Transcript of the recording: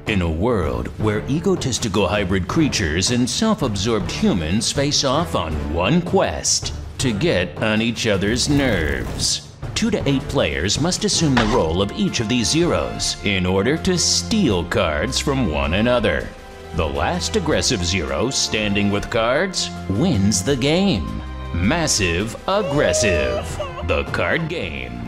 In a world where egotistical hybrid creatures and self-absorbed humans face off on one quest to get on each other's nerves. 2 to 8 players must assume the role of each of these zeros in order to steal cards from one another. The last aggressive zero standing with cards wins the game. Massive Aggressive, the card game.